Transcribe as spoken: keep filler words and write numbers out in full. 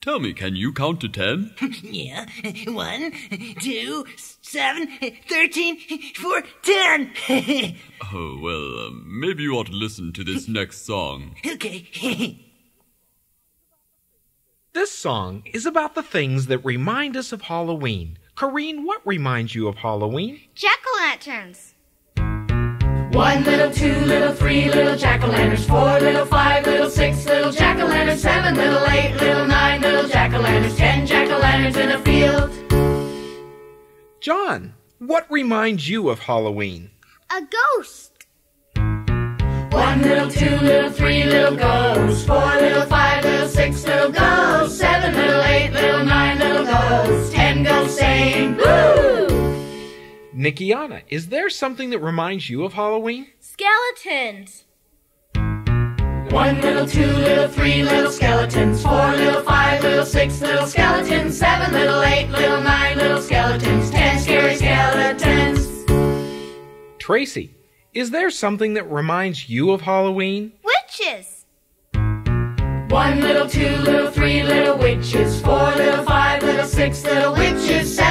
Tell me, can you count to ten? Yeah. One, two, seven, thirteen, four, ten. Oh, well, uh, maybe you ought to listen to this next song. Okay. This song is about the things that remind us of Halloween. Corrine, what reminds you of Halloween? Jack-o'-lanterns. One little, two little, three little jack-o'-lanterns, four little, five little, six little jack-o'-lanterns, seven little, eight little, nine little jack-o'-lanterns, ten jack-o'-lanterns in a field. John, what reminds you of Halloween? A ghost. One little, two little, three little ghosts, four little, five little, six little ghosts, seven little, eight little, nine little ghosts, ten ghosts saying boo! Nikiana, is there something that reminds you of Halloween? Skeletons. One little, two little, three little skeletons, four little, five little, six little skeletons, seven little, eight little, nine little skeletons, ten scary skeletons. Tracy, is there something that reminds you of Halloween? Witches. One little, two little, three little witches, four little, five little, six little witches,